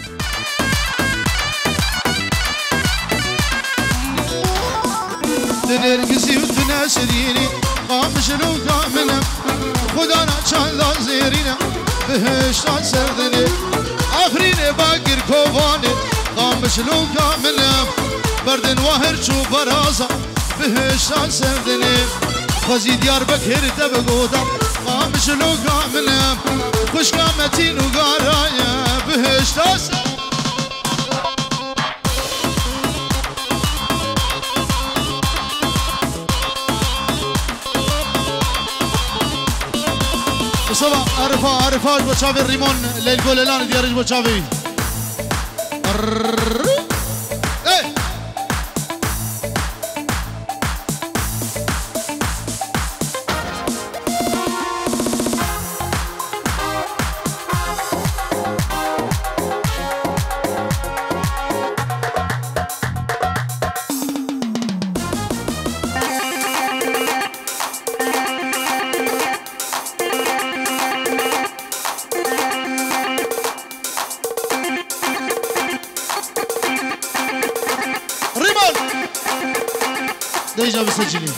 دنرگزی و تو نشرینی قامشلو کاملم خدا نچالا زیرینم بهشتان سردنی آخرین باگر کووانی قامشلو کاملم بردن واهر چو برازا بهشتان سردنی خوزی دیار بکر دبگودم قامشلو کاملم خوش قامتین و گارایا بهشتان سردنی صبا عرفات بچاوی ریمون لیل گللان دیارش بچاوی ديجا بسجلين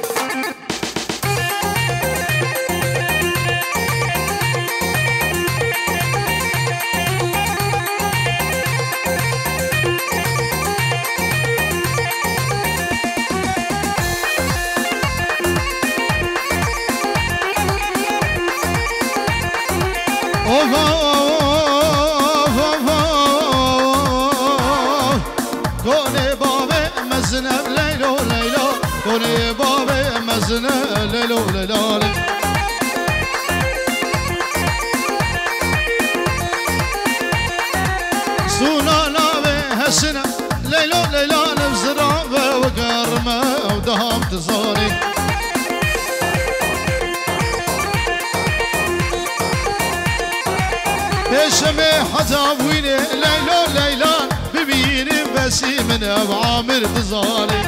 ليلو ليلو سونا نابي هسنا ليلو ليلو بزرابة وقرمة ودهم تصالي بشمي حتابويني ليلو ليلو ببيني بسي من ابو عامر تصالي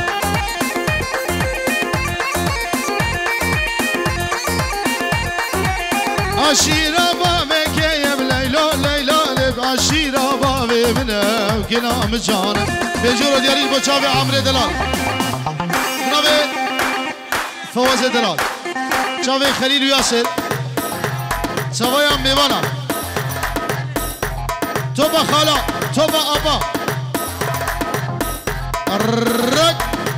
عشيرة بابي كيب ليلو ليلو لب عشيرة بابي منه وكلام جانب بيجورو ديالي بوشافي عمري دلال جنابي فواز دلال شافي خليل ياسر سوايا ميوانا توبا خالا توبا أبا الرق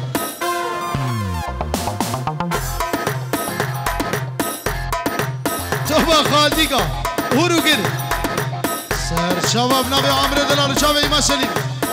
توبا خالديكا هورو كده سر شباب نبي عمرو دلال شباب إيمان سليم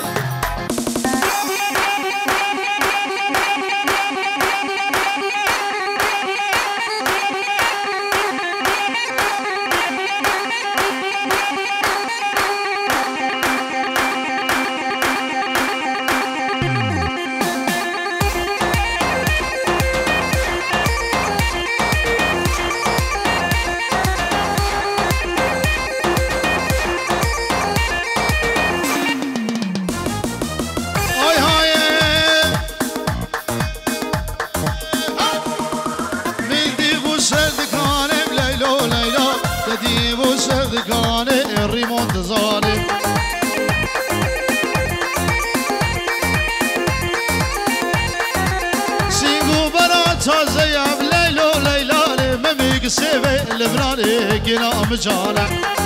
سيبي لبناني قنام جانا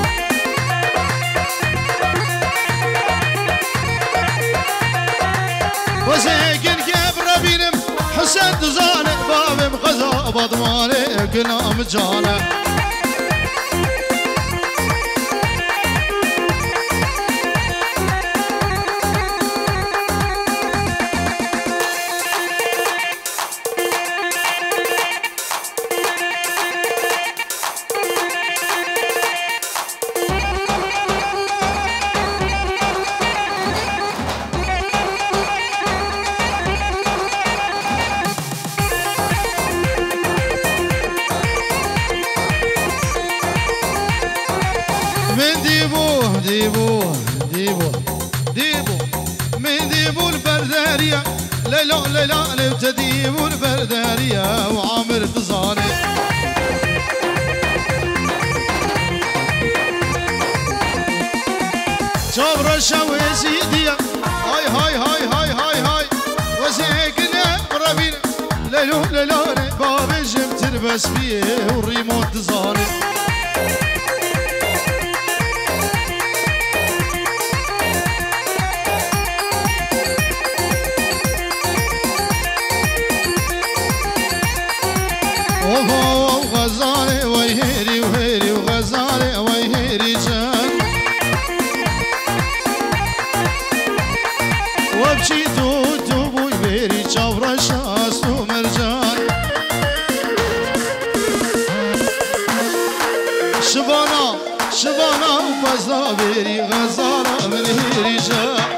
وزيقن كبر بينم حسن تزاني بابي مخزا بضماني قنام جانا ليلو ليلو لبتديب البردارية وعامر تزاني جابر شويسي ديا هاي هاي هاي هاي هاي هاي وزيقنا ربين ليلو ليلو باب الجيم تلبس فيه والريموت ظالم اوه غزالي ويهيري وهيري وغزالي ويهيري جان وابشي توتو بوي بيري جابر شاس ومرجان شبانا شبانا وفزا بيري غزالة من هيري جان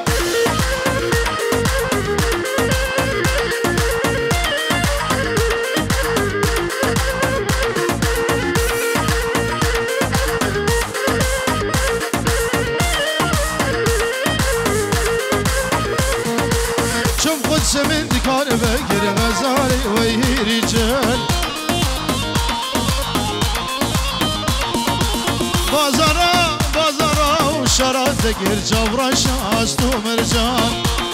من دكان بقر غزالي ويه رجال بازارا بازارا وشرات دقر جبرا شاست ومرجان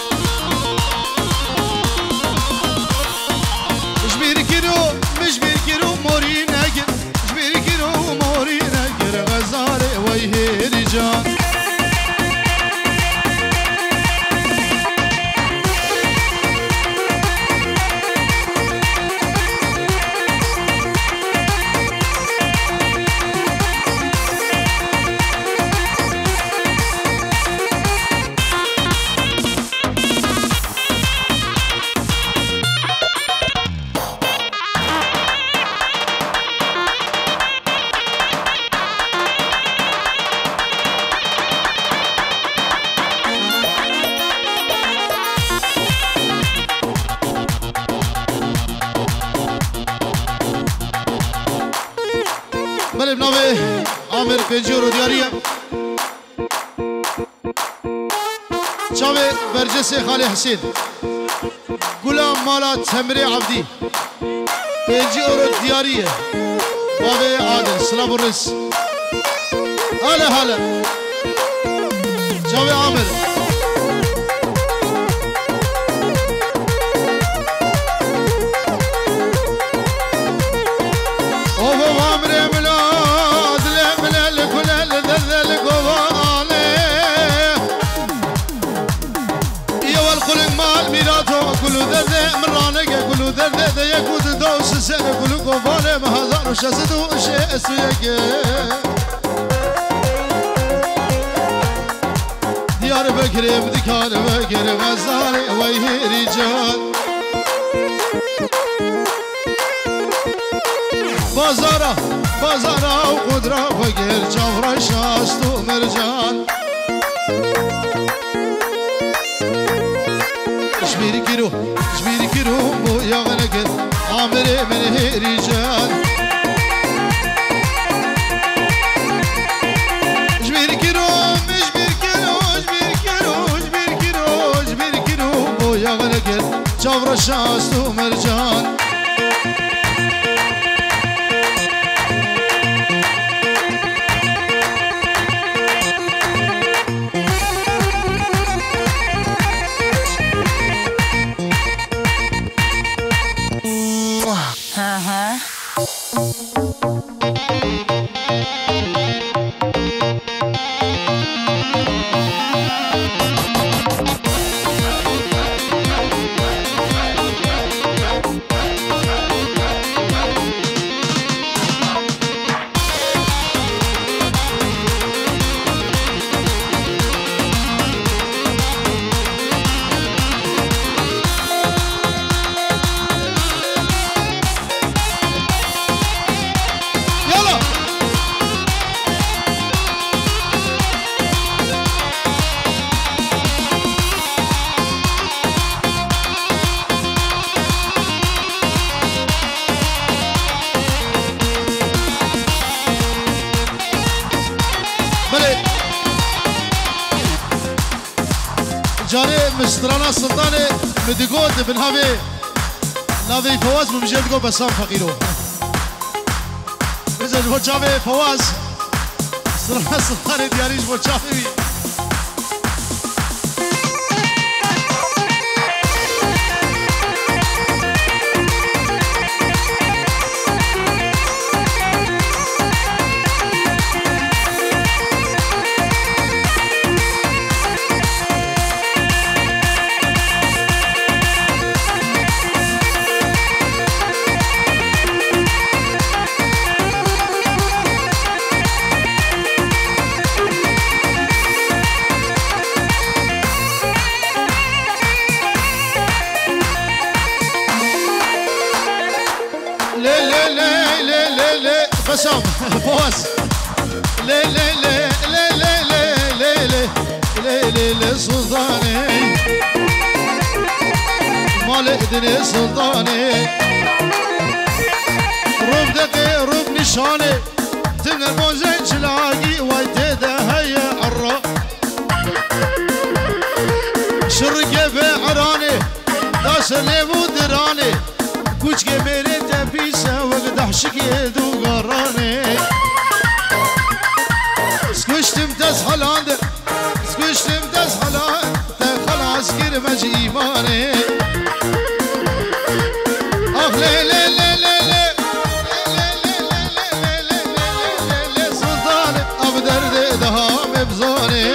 مش بيركرو موري نقر مش بيركرو موري نقر غزالي ويه رجال بنابه عامر بنجور ديارية شاوه برجس خالي حسين غلام مالا تمري عبدي بنجور ديارية بابي عادل سلام الرس هلا هلا شاوه عامر يكود دوس سنة كل قبالة ما هزار وشاسد وشيء اسويك ديار بكري بدكان بكري غزالي ويه رجال بازارة بازارة وقدرة فقير جبرا شاست ومرجان شبيري كيرو بو يغنقل عامري من هي رجال شبيري كيرو بو يغنقل جبر شاست ومرجان جاري مسترانا سلطاني مدقود بن هافي نافي فواز بمجدقو بسام فقيرو بزج بوچاوي فواز مسترانا سلطاني دياريش بوچاوي بسام فوز لي لي لي لي لي لي لي لي لي لي سلطاني مال ادني سلطاني روب دقي روب نشاني تبنى الموزين تلاقي ويتيده هيا عرا شرقه بعراني داس ليبو دراني كوچكي ميري تفيسه وقدح شكي دو قراني سكوشتم تسحلاند سكوشتم تسحلاند خلاص كرمج ايماني اخ لي لي لي لي لي سلطاني ابدرد دهام بزاني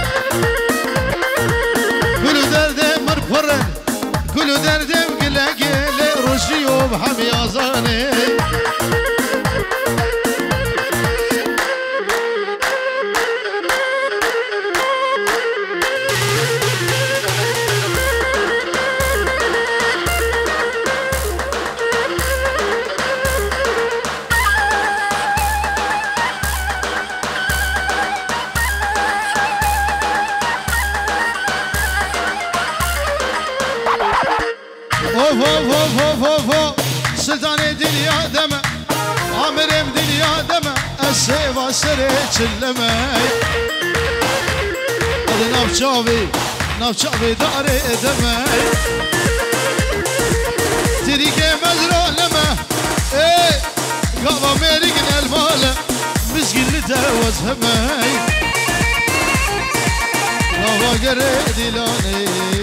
كل درد مرفرن كل درد مقلقي روشي وبحمي أزاني سلطاني دنيا دمه عامرم دنيا دمه السيفا سريت اللمي هذا نافشابي داري دمه تريكي مزرعه لمه ايه قابا ميريقنا الماله مسكين لتهوز همي قابا قريدي لاني